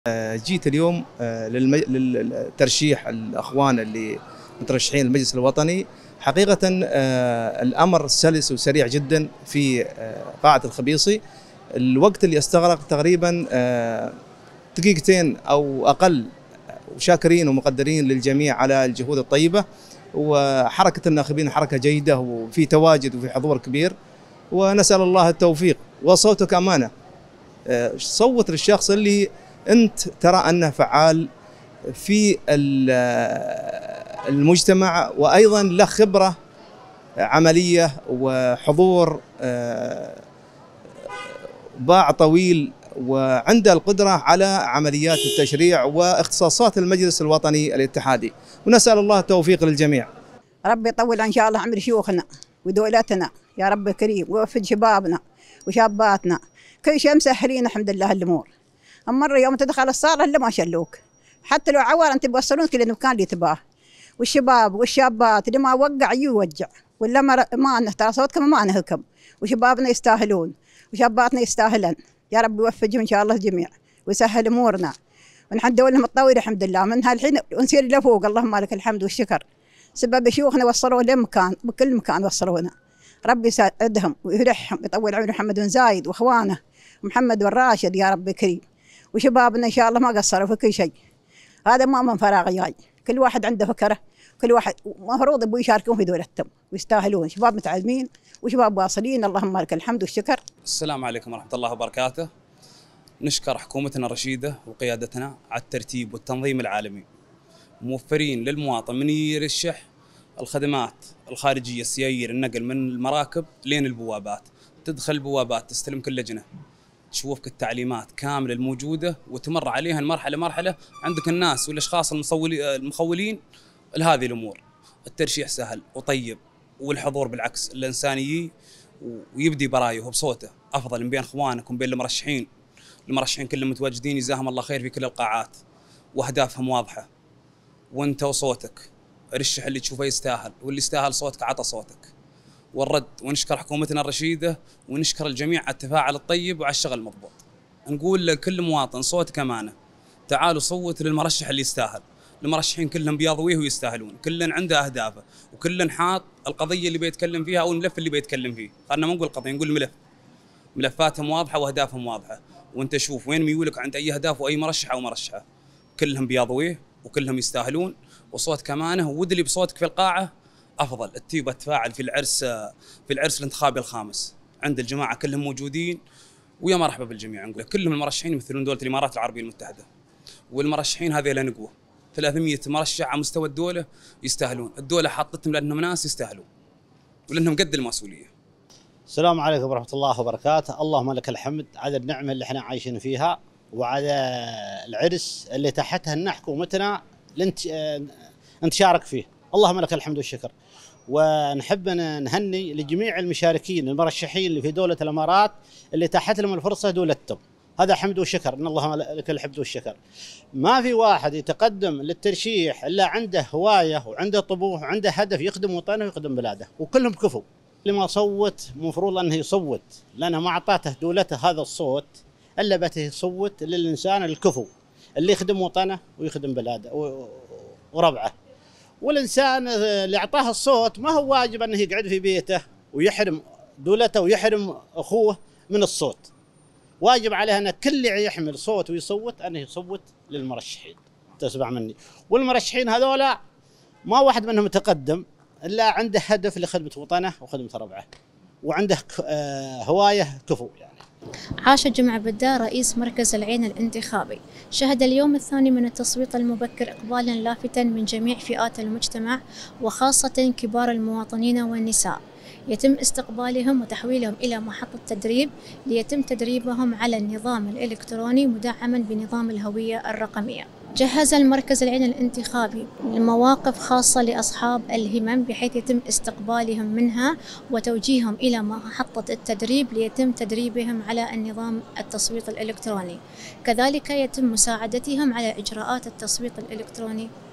جيت اليوم للترشيح الأخوان اللي مترشحين المجلس الوطني. حقيقة الأمر سلس وسريع جدا في قاعة الخبيصي. الوقت اللي استغرق تقريبا دقيقتين أو أقل، وشاكرين ومقدرين للجميع على الجهود الطيبة، وحركة الناخبين حركة جيدة وفي تواجد وفي حضور كبير، ونسأل الله التوفيق. وصوتك أمانة، صوت للشخص اللي أنت ترى أنه فعال في المجتمع، وأيضا له خبرة عملية وحضور باع طويل، وعنده القدرة على عمليات التشريع واختصاصات المجلس الوطني الاتحادي، ونسأل الله التوفيق للجميع. ربي يطول إن شاء الله عمر شيوخنا ودولتنا يا رب كريم، ويوفق شبابنا وشاباتنا، كل شيء مسهلين الحمد لله الأمور. أمر يوم تدخل الصالة إلا ما شلوك، حتى لو عوار أنت بوصلون كل المكان اللي تباه، والشباب والشابات اللي ما وقع يوجع، ولا ما نهتر صوتكم ما نهكم، وشبابنا يستاهلون وشاباتنا يستاهلن. يا رب يوفقهم إن شاء الله الجميع ويسهل أمورنا، ونحن دولنا متطورة الحمد لله منها الحين، ونسير لفوق اللهم لك الحمد والشكر. سبب شيوخنا وصلوا لمكان، بكل مكان وصلونا. ربي يسعدهم ويرحهم ويطول عمر محمد بن زايد واخوانه ومحمد والراشد يا رب كريم، وشبابنا ان شاء الله ما قصروا في كل شيء. هذا ما من فراغ جاي، كل واحد عنده فكره، كل واحد مفروض يبغوا يشاركون في دولتهم ويستاهلون. شباب متعلمين وشباب واصلين اللهم لك الحمد والشكر. السلام عليكم ورحمه الله وبركاته. نشكر حكومتنا الرشيده وقيادتنا على الترتيب والتنظيم العالمي، موفرين للمواطن من يرشح الخدمات الخارجيه، السيايير، النقل من المراكب لين البوابات. تدخل البوابات تستلم كل لجنه، تشوفك التعليمات كامله الموجوده وتمر عليها مرحله مرحله. عندك الناس والاشخاص المخولين لهذه الامور. الترشيح سهل وطيب، والحضور بالعكس الانساني، ويبدي برايه بصوته افضل من بين اخوانك ومن بين المرشحين. المرشحين كلهم متواجدين جزاهم الله خير في كل القاعات، واهدافهم واضحه، وانت وصوتك رشح اللي تشوفه يستاهل، واللي يستاهل صوتك عطى صوتك والرد. ونشكر حكومتنا الرشيده، ونشكر الجميع على التفاعل الطيب وعلى الشغل المضبوط. نقول لكل مواطن صوتك امانه، تعالوا صوت للمرشح اللي يستاهل. المرشحين كلهم بيضويه ويستاهلون، كل عنده اهدافه، وكل حاط القضيه اللي بيتكلم فيها او الملف اللي بيتكلم فيه. خلينا ما نقول قضيه، نقول ملف. ملفاتهم واضحه واهدافهم واضحه، وانت شوف وين ميولك عند اي اهداف واي مرشح او مرشحه. كلهم بيضويه وكلهم يستاهلون، وصوتك امانه، ودلي بصوتك في القاعه افضل. تبى تفاعل في العرس الانتخابي الخامس عند الجماعه كلهم موجودين، ويا مرحبا بالجميع. نقول كلهم المرشحين يمثلون دوله الامارات العربيه المتحده، والمرشحين هذه لا نقوه 300 مرشح على مستوى الدوله يستاهلون. الدوله حطتهم لانهم ناس يستاهلون ولانهم قد المسؤوليه. السلام عليكم ورحمه الله وبركاته. اللهم لك الحمد على النعمه اللي احنا عايشين فيها، وعلى العرس اللي تحتها ان حكومتنا نتشارك فيه. اللهم لك الحمد والشكر. ونحب نهني لجميع المشاركين المرشحين اللي في دولة الإمارات اللي تحت لهم الفرصة دولتهم. هذا حمد وشكر، إن الله لك الحمد والشكر. ما في واحد يتقدم للترشيح إلا عنده هواية وعنده طموح وعنده هدف يخدم وطنه ويخدم بلاده، وكلهم كفوا. اللي ما صوت مفروض أنه يصوت، لأنه ما أعطاته دولته هذا الصوت إلا بته يصوت للإنسان الكفو اللي يخدم وطنه ويخدم بلاده وربعه. والإنسان اللي أعطاه الصوت ما هو واجب أنه يقعد في بيته ويحرم دولته ويحرم أخوه من الصوت. واجب عليه أن كل يحمل صوت ويصوت أنه يصوت للمرشحين. تسمع مني. والمرشحين هذولا ما واحد منهم متقدم إلا عنده هدف لخدمة وطنه وخدمة ربعه، وعنده هواية كفو يعني. عاش جمع بدار رئيس مركز العين الانتخابي شهد اليوم الثاني من التصويت المبكر إقبالا لافتا من جميع فئات المجتمع، وخاصة كبار المواطنين والنساء. يتم استقبالهم وتحويلهم إلى محطة تدريب ليتم تدريبهم على النظام الإلكتروني مدعما بنظام الهوية الرقمية. جهز المركز العين الانتخابي مواقف خاصة لأصحاب الهمم بحيث يتم استقبالهم منها وتوجيههم إلى محطة التدريب ليتم تدريبهم على النظام التصويت الإلكتروني. كذلك يتم مساعدتهم على إجراءات التصويت الإلكتروني